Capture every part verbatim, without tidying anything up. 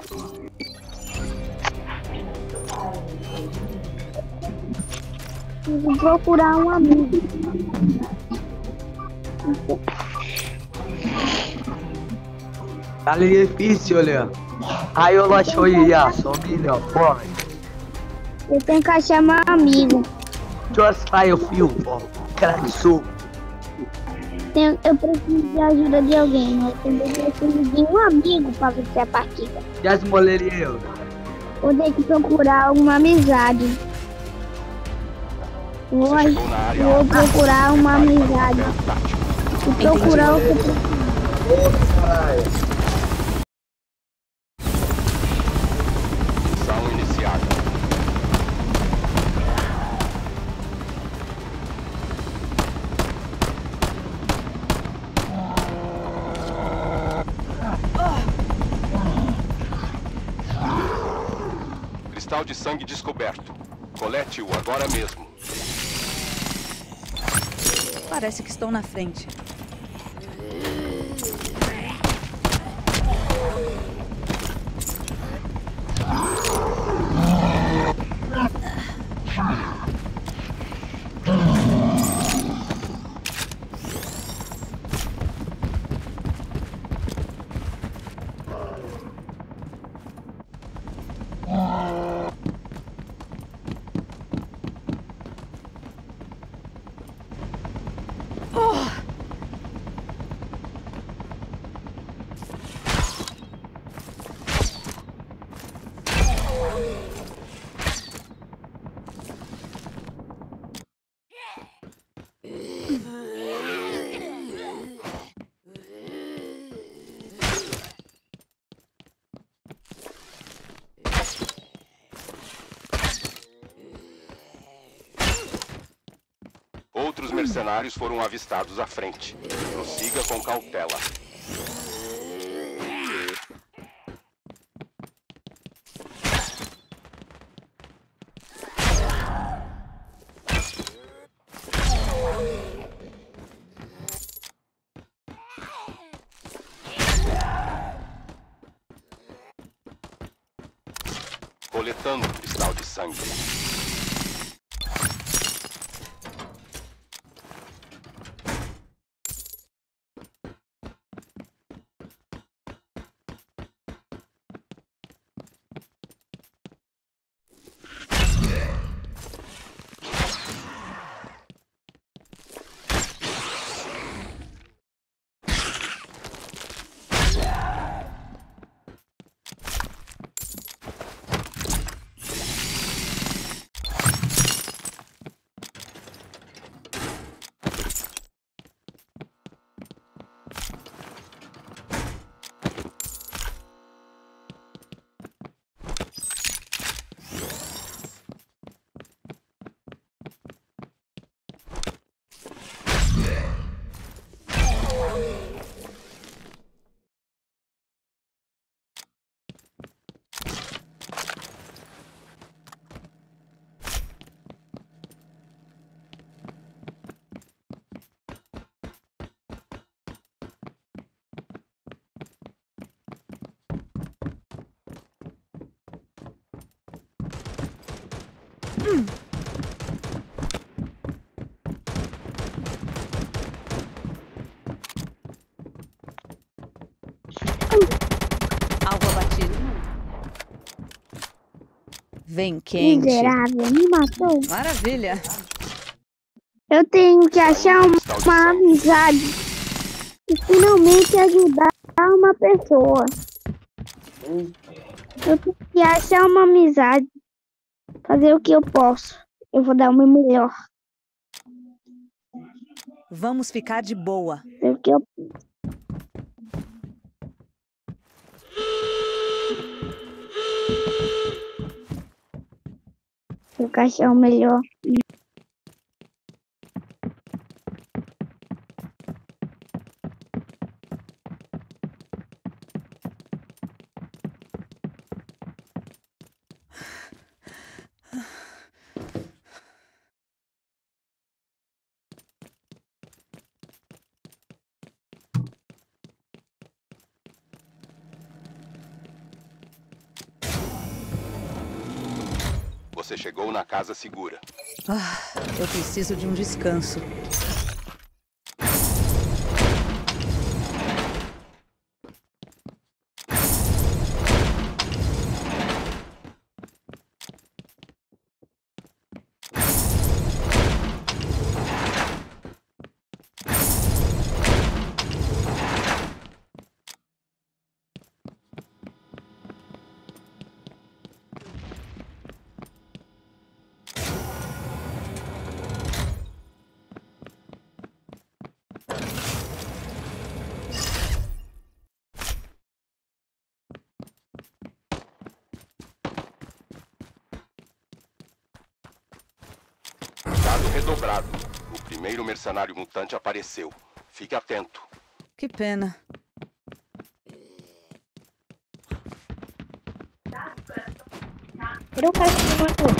Vou procurar um amigo. Tá difícil, olha. Aí eu achou ia, só melhor, pô. Eu tenho que achar meu amigo. Just sai o fio, pô. Cara de sul. Tenho, eu preciso de ajuda de alguém. Eu preciso de um amigo para vencer a partida. Já esmoleria eu. Vou ter que procurar alguma amizade. Vou, vou procurar uma amizade. E procurar o que eu preciso. Missão iniciada. Cristal de sangue descoberto. Colete-o agora mesmo. Parece que estão na frente. Outros mercenários foram avistados à frente. Prossiga com cautela. Coletando cristal de sangue. Alvo abatido. Vem quente. Miserável, me matou. Maravilha. Eu tenho que achar uma, uma amizade e finalmente ajudar uma pessoa. Eu tenho que achar uma amizade. Fazer o que eu posso. Eu vou dar o meu melhor. Vamos ficar de boa. Fazer o que eu Tenho que achar o melhor. Você chegou na casa segura. Ah, eu preciso de um descanso. Cuidado redobrado. O primeiro mercenário mutante apareceu. Fique atento. Que pena. Cadê o cara que me matou?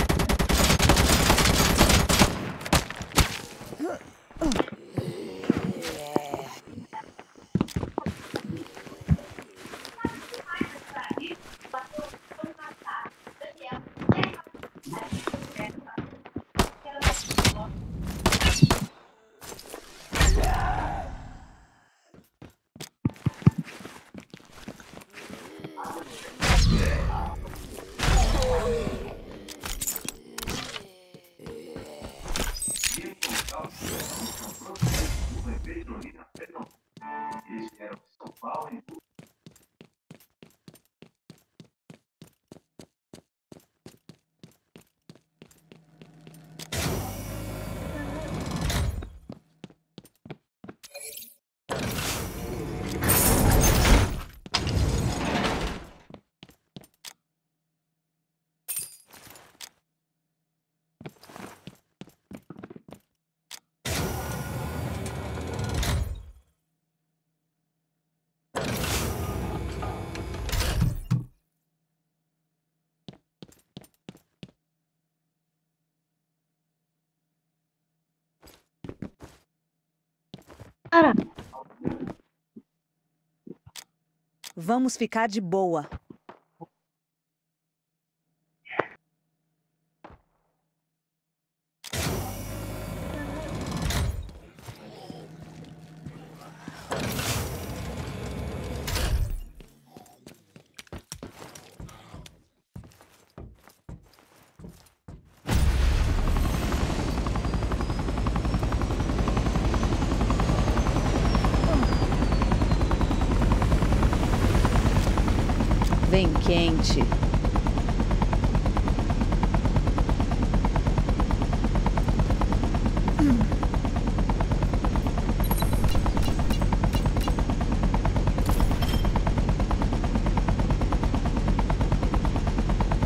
Cara, Vamos ficar de boa. Vem quente.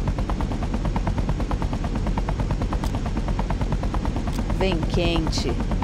Vem quente.